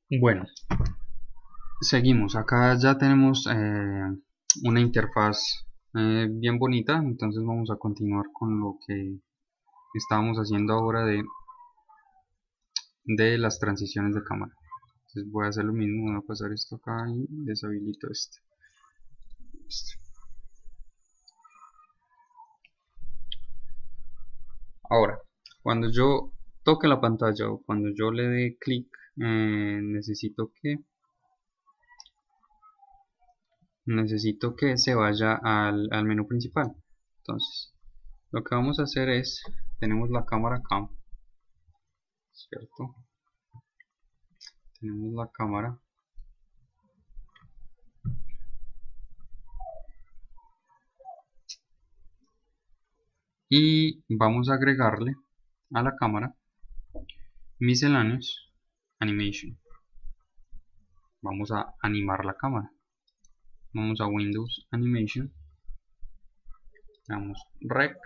Bueno, seguimos. Acá ya tenemos una interfaz bien bonita, entonces vamos a continuar con lo que estábamos haciendo ahora de las transiciones de cámara. Entonces voy a hacer lo mismo, voy a pasar esto acá y deshabilito este. Listo. Ahora, cuando yo toque la pantalla o cuando yo le dé clic, necesito que se vaya al menú principal. Entonces, lo que vamos a hacer es, tenemos la cámara acá, ¿cierto? Tenemos la cámara y vamos a agregarle a la cámara miscellaneous animation. Vamos a animar la cámara. Vamos a Windows Animation, damos Rec,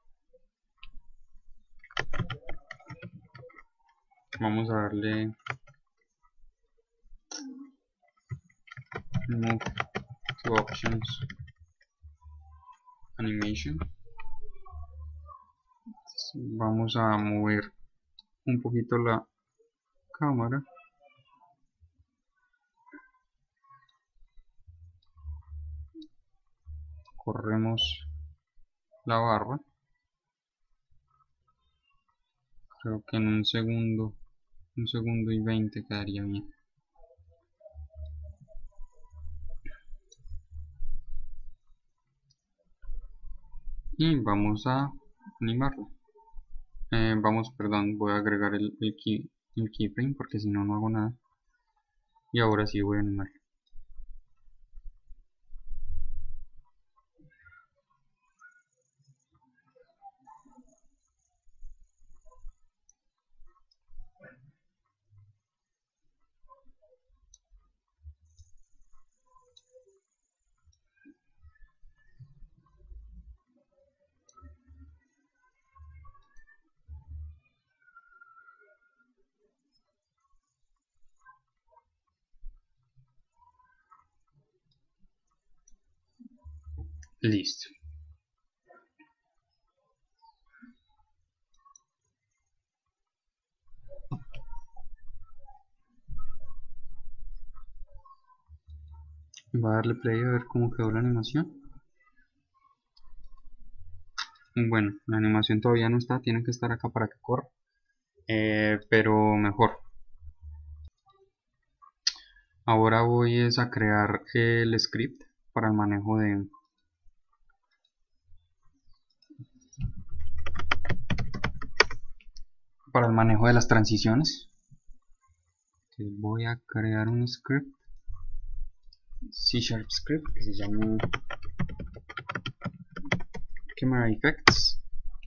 vamos a darle Move to Options Animation. Vamos a mover un poquito la cámara. Corremos la barra. Creo que en un segundo y 20 quedaría bien. Y vamos a animarlo. Perdón, voy a agregar el keyframe porque si no, no hago nada. Y ahora sí voy a animar. Listo. Voy a darle play a ver cómo quedó la animación. Bueno, la animación todavía no está, tiene que estar acá para que corra. Pero mejor. Ahora voy a crear el script para el manejo de las transiciones. Entonces voy a crear un script, C# script, que se llama Camera Effects.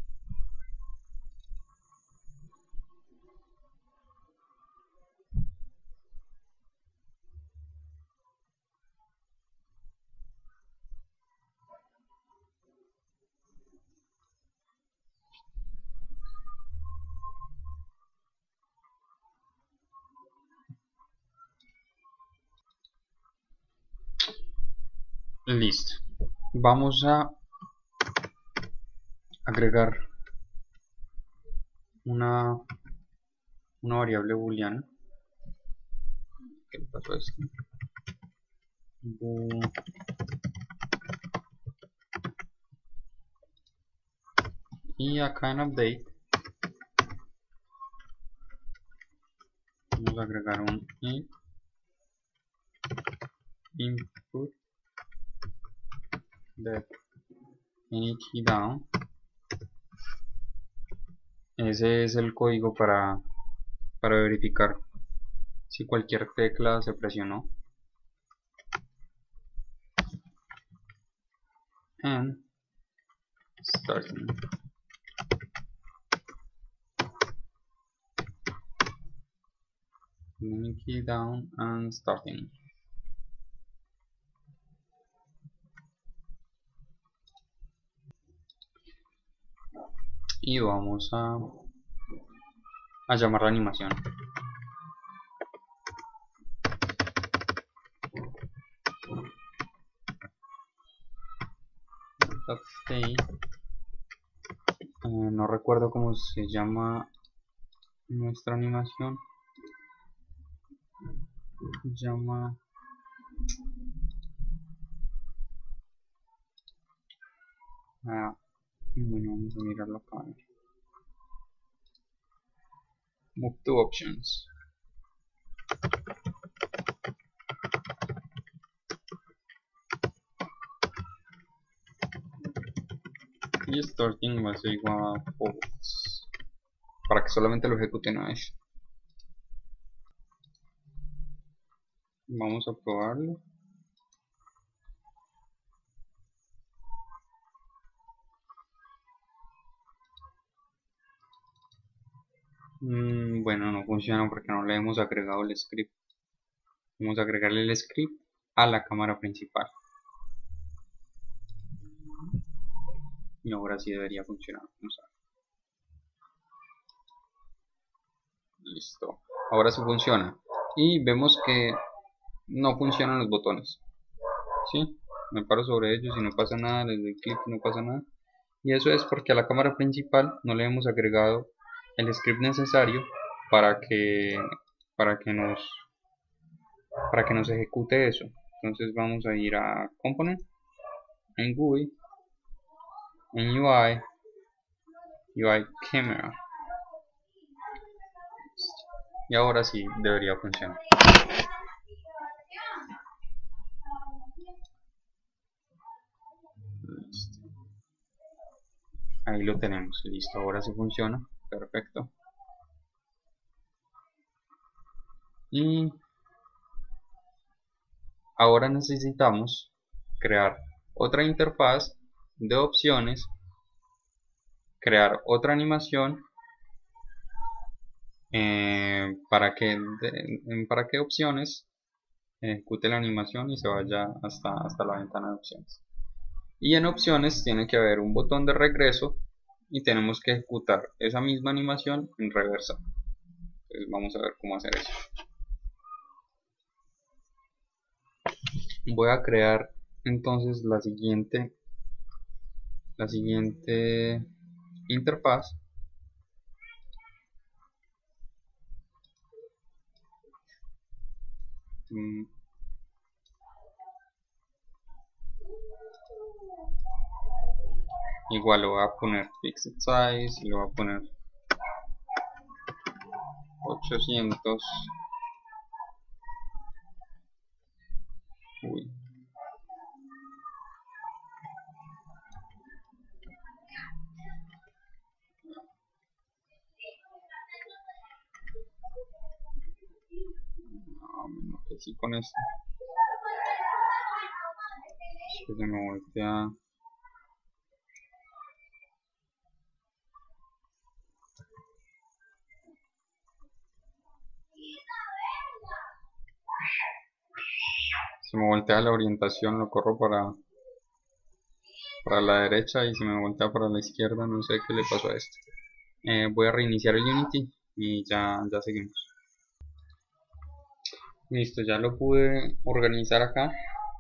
Listo. Vamos a agregar una, una variable booleana. ¿Qué le pasó a esto? Y acá en update vamos a agregar un input that any key down. Ese es el código para verificar si cualquier tecla se presionó. And starting. Any key down and starting. Y vamos a llamar la animación. stay. No recuerdo cómo se llama nuestra animación. Se llama bueno, vamos a mirarlo acá. Move to options. Y starting va a ser igual a false, para que solamente lo ejecuten a eso. Vamos a probarlo. Bueno, no funciona porque no le hemos agregado el script. Vamos a agregarle el script a la cámara principal. Y ahora sí debería funcionar. Vamos a ver. Listo. Ahora sí funciona. Y vemos que no funcionan los botones. ¿Sí? Me paro sobre ellos y no pasa nada. Les doy clic y no pasa nada. Y eso es porque a la cámara principal no le hemos agregado el script necesario para que nos ejecute eso. Entonces vamos a ir a Component, en GUI, en UI Camera, y ahora sí debería funcionar. Listo. Ahí lo tenemos, listo, ahora sí funciona, perfecto. Y ahora necesitamos crear otra interfaz de opciones, crear otra animación para que opciones ejecute la animación y se vaya hasta la ventana de opciones. Y en opciones tiene que haber un botón de regreso y tenemos que ejecutar esa misma animación en reversa. Entonces vamos a ver cómo hacer eso. Voy a crear entonces la siguiente interfaz. Igual lo voy a poner fixed size y lo voy a poner 800. Uy. No, que sí con esto. Que se me voltea. Se me voltea la orientación, lo corro para la derecha y se me voltea para la izquierda, no sé qué le pasó a esto. Voy a reiniciar el Unity y ya seguimos. Listo, ya lo pude organizar acá.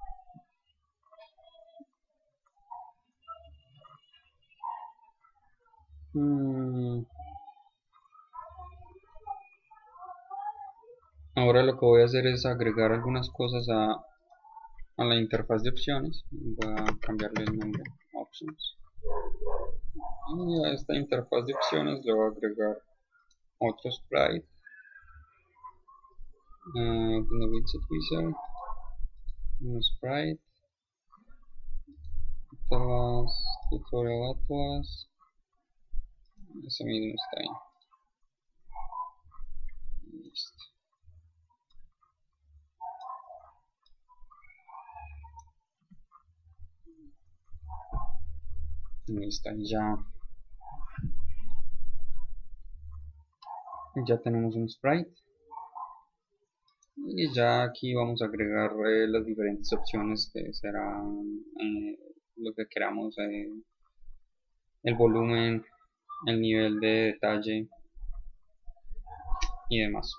Ahora lo que voy a hacer es agregar algunas cosas a la interfaz de opciones. Voy a cambiarle el nombre, Options. Y a esta interfaz de opciones le voy a agregar otro sprite. Con el widget wizard, un sprite, Atlas, tutorial Atlas, ese mismo está ahí. Listo. Listo, ya tenemos un sprite. Y ya aquí vamos a agregar las diferentes opciones que serán lo que queramos, el volumen, el nivel de detalle y demás.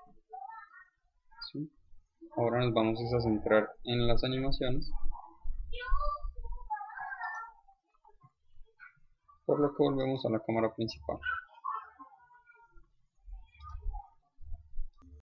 ¿Sí? Ahora nos vamos a centrar en las animaciones. por lo que volvemos a la cámara principal.